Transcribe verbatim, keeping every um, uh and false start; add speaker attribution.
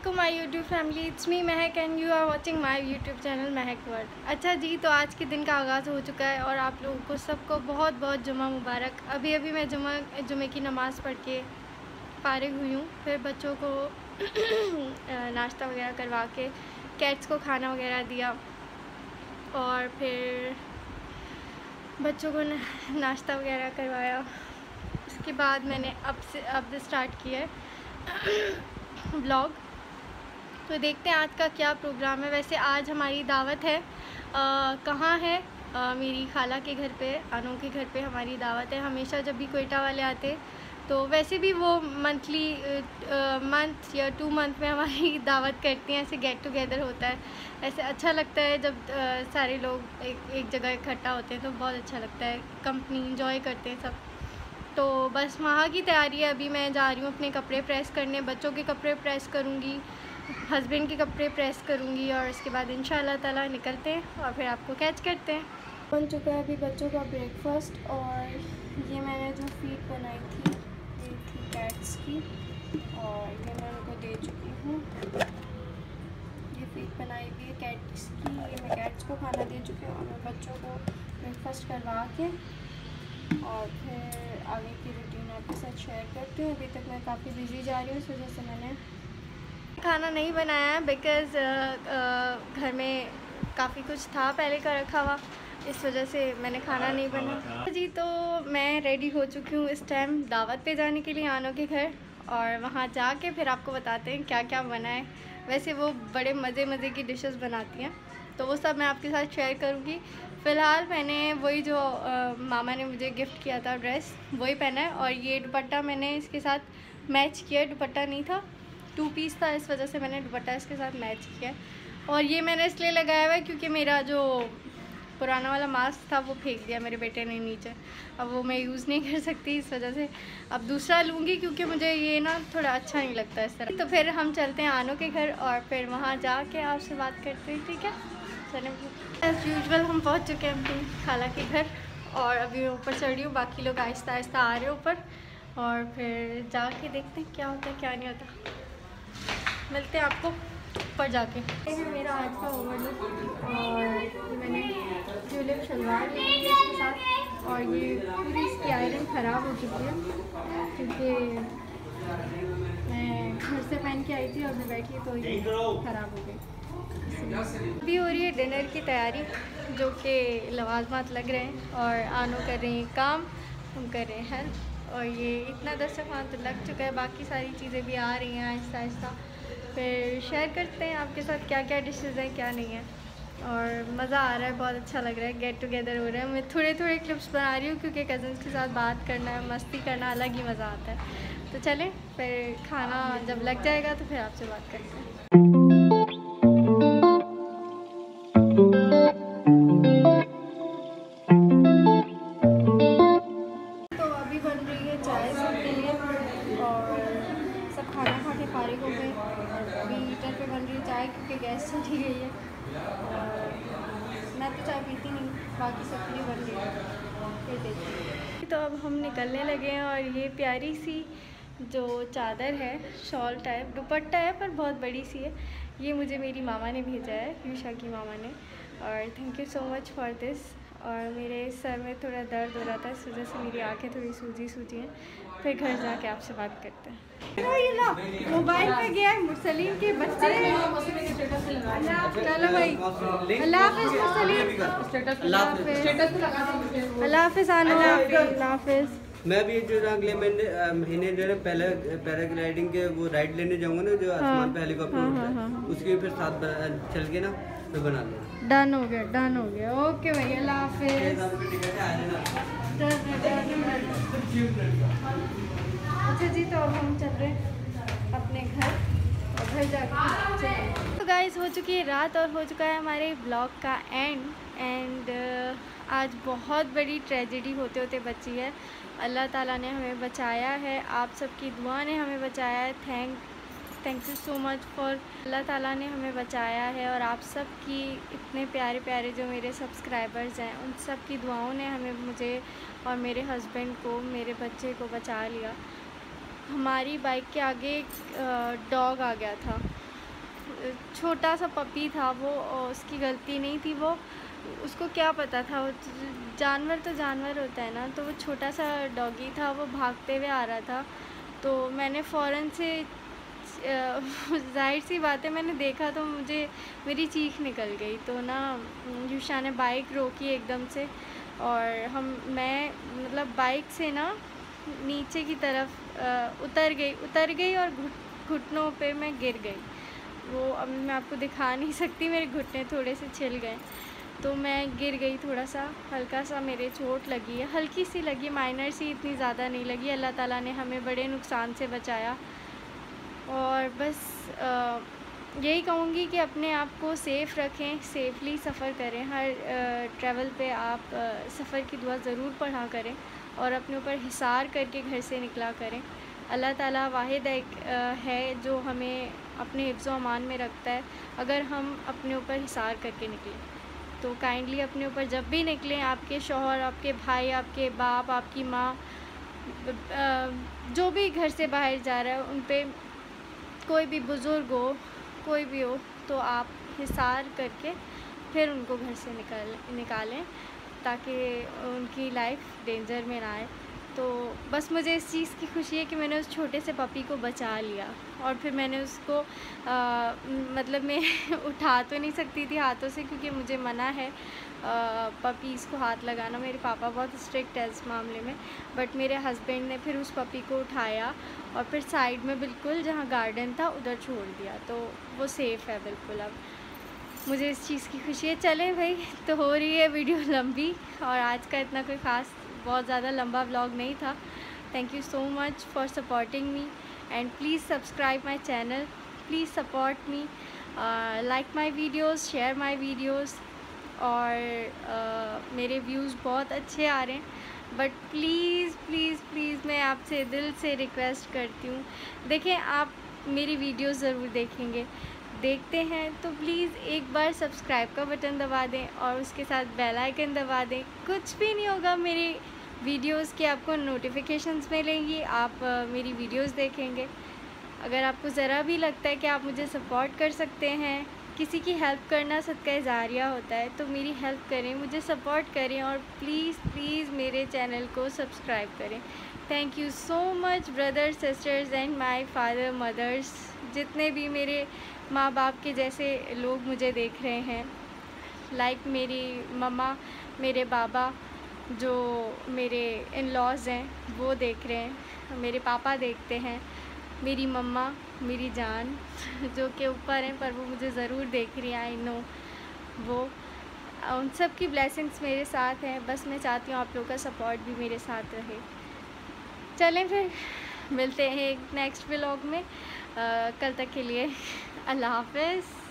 Speaker 1: अस्सलामुअलैकुम my YouTube family, it's me Mahak and you are watching my YouTube channel Mahak world. अच्छा जी, तो आज के दिन का आगाज़ हो चुका है और आप लोगों को सबको बहुत बहुत जुमा मुबारक। अभी अभी मैं जुमा जुमे की नमाज़ पढ़ के फारिग हुई हूँ। फिर बच्चों को नाश्ता वगैरह करवा के कैट्स को खाना वगैरह दिया और फिर बच्चों को नाश्ता वगैरह करवाया। उसके बाद मैंने अब से अब स्टार्ट किया है ब्लॉग। तो देखते हैं आज का क्या प्रोग्राम है। वैसे आज हमारी दावत है, कहाँ है? आ, मेरी खाला के घर पे, अनु के घर पे हमारी दावत है। हमेशा जब भी कोयटा वाले आते तो वैसे भी वो मंथली मंथ या टू मंथ में हमारी दावत करती हैं। ऐसे गेट टुगेदर होता है, ऐसे अच्छा लगता है जब आ, सारे लोग एक एक जगह इकट्ठा होते हैं तो बहुत अच्छा लगता है। कंपनी इंजॉय करते हैं सब। तो बस वहाँ की तैयारी है। अभी मैं जा रही हूँ अपने कपड़े प्रेस करने, बच्चों के कपड़े प्रेस करूँगी, हस्बैंड के कपड़े प्रेस करूँगी और उसके बाद इंशाल्लाह ताला निकलते हैं और फिर आपको कैच करते हैं। बन चुका है अभी बच्चों का ब्रेकफास्ट और ये मैंने जो फीड बनाई थी ये थी कैट्स की और ये मैं उनको दे चुकी हूँ। ये फीड बनाई हुई है कैट्स की, ये मैं कैट्स को खाना दे चुकी हूँ और मैं बच्चों को ब्रेकफास्ट करवा के और फिर आगे की रूटीन आपके साथ शेयर करती हूँ। अभी तक मैं काफ़ी बिजी जा रही हूँ, इस वजह से मैंने खाना नहीं बनाया है बिकॉज़ घर में काफ़ी कुछ था पहले का रखा हुआ, इस वजह से मैंने खाना नहीं बनाया जी। तो मैं रेडी हो चुकी हूँ इस टाइम दावत पे जाने के लिए आनो के घर और वहाँ जाके फिर आपको बताते हैं क्या क्या बना है। वैसे वो बड़े मज़े मज़े की डिशेस बनाती हैं तो वो सब मैं आपके साथ शेयर करूँगी। फ़िलहाल मैंने वही जो आ, मामा ने मुझे गिफ्ट किया था ड्रेस वही पहना है और ये दुपट्टा मैंने इसके साथ मैच किया। दुपट्टा नहीं था, टू पीस था, इस वजह से मैंने दुपट्टा इसके साथ मैच किया। और ये मैंने इसलिए लगाया हुआ है क्योंकि मेरा जो पुराना वाला मास्क था वो फेंक दिया मेरे बेटे ने नीचे, अब वो मैं यूज़ नहीं कर सकती, इस वजह से अब दूसरा लूँगी क्योंकि मुझे ये ना थोड़ा अच्छा नहीं लगता इस तरह। तो फिर हम चलते हैं आनो के घर और फिर वहाँ जाके आपसे बात करते हैं, ठीक है? चलें। एज़ यूजुअल हम पहुँच चुके हैं अपनी खाला के घर और अभी मैं ऊपर चढ़ रही हूँ, बाकी लोग आहिस्ता आहिस्ता आ रहे हैं ऊपर और फिर जाके देखते हैं क्या होता है क्या नहीं होता। मिलते हैं आपको ऊपर जाके। ये है मेरा आज का ओवरलुक और ये मैंने ट्यूलिप शलवार ली है इसके साथ और ये पूरी इसकी आयरन ख़राब हो चुकी है क्योंकि मैं घर से पहन के आई थी और मैं बैठी तो ये ख़राब हो गई। अभी हो रही है डिनर की तैयारी जो कि लवाजमात लग रहे हैं और आनो कर रही हैं काम, हम कर रहे हैं हेल्प और ये इतना दस्तरखान तो लग चुका है, बाकी सारी चीज़ें भी आ रही हैं आहिस्ता आहिस्ता। फिर शेयर करते हैं आपके साथ क्या क्या डिशेज़ हैं क्या नहीं है और मज़ा आ रहा है, बहुत अच्छा लग रहा है। गेट टुगेदर हो रहा है। मैं थोड़े थोड़े क्लिप्स बना रही हूँ क्योंकि कज़न्स के साथ बात करना है, मस्ती करना अलग ही मज़ा आता है। तो चलें फिर खाना जब लग जाएगा तो फिर आपसे बात करते हैं। तो अभी बन रही है चाय सबके लिए और सब खाना खा के फारिग हो गए। अभी हीटर पे बन रही है चाय क्योंकि गैस चली गई है और मैं तो चाय पीती नहीं, बाकी सबके लिए बन रही है। फिर देखिए तो अब हम निकलने लगे हैं और ये प्यारी सी जो चादर है, शॉल टाइप दुपट्टा है पर बहुत बड़ी सी है, ये मुझे मेरी मामा ने भेजा है, यूशा की मामा ने, और thank you so much for this. और मेरे सर में थोड़ा दर्द हो रहा था इस वजह से मेरी आंखें थोड़ी सूजी सूजी हैं। फिर घर जाके आपसे बात करते हैं। ये लो मोबाइल पे गया है मुरसलीन के बच्चे। चलो भाई, अल्लाह हाफिज़ मुरसलीन, अल्लाह हाफिज़ आनो, अल्लाह हाफिज़।
Speaker 2: मैं भी जो अगले महीने जो है पहले पैराग्लाइडिंग के वो राइड लेने जाऊंगा ना, जो आसमान पे हेलीकॉप्टर
Speaker 1: हाँ,
Speaker 2: उड़ता है,
Speaker 1: हाँ, हाँ,
Speaker 2: उसके फिर साथ चल के ना फिर बना लूँगा।
Speaker 1: डन हो गया, डन हो गया। ओके भाई, अल्लाह हाफिज़। अच्छा जी, तो अब हम चल रहे हैं अपने घर और घर जाकर तो गाइस हो चुकी है रात और हो चुका है हमारे ब्लॉग का एंड एंड आज बहुत बड़ी ट्रेजेडी होते होते बची है। अल्लाह ताला ने हमें बचाया है, आप सबकी दुआ ने हमें बचाया है। Thank thank you so much for, अल्लाह ताला ने हमें बचाया है और आप सब की इतने प्यारे प्यारे जो मेरे सब्सक्राइबर्स हैं उन सब की दुआओं ने हमें, मुझे और मेरे हस्बैंड को, मेरे बच्चे को बचा लिया। हमारी बाइक के आगे एक डॉग आ गया था छोटा सा पपी था वो, उसकी गलती नहीं थी, वो उसको क्या पता था, वो जानवर तो जानवर होता है ना। तो वो छोटा सा डॉगी था, वो भागते हुए आ रहा था, तो मैंने फ़ौरन से जाहिर सी बात है मैंने देखा तो मुझे मेरी चीख निकल गई। तो ना युषा ने बाइक रोकी एकदम से, और हम मैं मतलब बाइक से ना नीचे की तरफ आ, उतर गई उतर गई और घुट घुटनों पे मैं गिर गई। वो अब मैं आपको दिखा नहीं सकती, मेरे घुटने थोड़े से छिल गए, तो मैं गिर गई, थोड़ा सा हल्का सा मेरे चोट लगी है, हल्की सी लगी, माइनर सी, इतनी ज़्यादा नहीं लगी। अल्लाह ताला ने हमें बड़े नुकसान से बचाया। और बस आ, यही कहूँगी कि अपने आप को सेफ़ रखें, सेफ़ली सफ़र करें। हर ट्रैवल पे आप सफ़र की दुआ ज़रूर पढ़ा करें और अपने ऊपर हिसार करके घर से निकला करें। अल्लाह ताला वाहिद एक है जो हमें अपने हिफ्ज़ व अमान में रखता है, अगर हम अपने ऊपर हिसार करके निकलें। तो काइंडली अपने ऊपर जब भी निकलें, आपके शौहर, आपके भाई, आपके बाप, आपकी माँ, जो भी घर से बाहर जा रहा है, उन पे कोई भी बुज़ुर्ग हो, कोई भी हो, तो आप हिसार करके फिर उनको घर से निकाल निकालें ताकि उनकी लाइफ डेंजर में ना आए। तो बस मुझे इस चीज़ की खुशी है कि मैंने उस छोटे से पपी को बचा लिया, और फिर मैंने उसको आ, मतलब मैं उठा तो नहीं सकती थी हाथों से, क्योंकि मुझे मना है पपीज़ को हाथ लगाना, मेरे पापा बहुत स्ट्रिक्ट है इस मामले में। बट मेरे हस्बैंड ने फिर उस पपी को उठाया और फिर साइड में बिल्कुल जहाँ गार्डन था उधर छोड़ दिया, तो वो सेफ़ है बिल्कुल। अब मुझे इस चीज़ की खुशी है। चलें भाई, तो हो रही है वीडियो लंबी, और आज का इतना कोई ख़ास बहुत ज़्यादा लंबा व्लॉग नहीं था। Thank you so much for supporting me, and please subscribe my channel, please support me, like my videos, share my videos. और uh, मेरे व्यूज़ बहुत अच्छे आ रहे हैं, बट प्लीज़ प्लीज़ प्लीज़ मैं आपसे दिल से रिक्वेस्ट करती हूँ, देखें आप मेरी वीडियोज़ ज़रूर देखेंगे, देखते हैं तो प्लीज़ एक बार सब्सक्राइब का बटन दबा दें और उसके साथ बेल आइकन दबा दें। कुछ भी नहीं होगा, मेरी वीडियोज़ के आपको नोटिफिकेशंस मिलेंगी, आप uh, मेरी वीडियोज़ देखेंगे। अगर आपको ज़रा भी लगता है कि आप मुझे सपोर्ट कर सकते हैं, किसी की हेल्प करना सदका जारिया होता है, तो मेरी हेल्प करें, मुझे सपोर्ट करें, और प्लीज़ प्लीज़ मेरे चैनल को सब्सक्राइब करें। Thank you so much brothers, sisters and my father, mothers, जितने भी मेरे माँ बाप के जैसे लोग मुझे देख रहे हैं, लाइक मेरी मम्मा, मेरे बाबा, जो मेरे इन लॉज़ हैं वो देख रहे हैं, मेरे पापा देखते हैं, मेरी मम्मा, मेरी जान जो कि ऊपर हैं पर वो मुझे ज़रूर देख रही हैं, आई नो, वो उन सब की ब्लेसिंग्स मेरे साथ हैं। बस मैं चाहती हूँ आप लोगों का सपोर्ट भी मेरे साथ रहे। चलें फिर मिलते हैं एक नेक्स्ट व्लॉग में, आ, कल तक के लिए अल्लाह हाफ़िज़।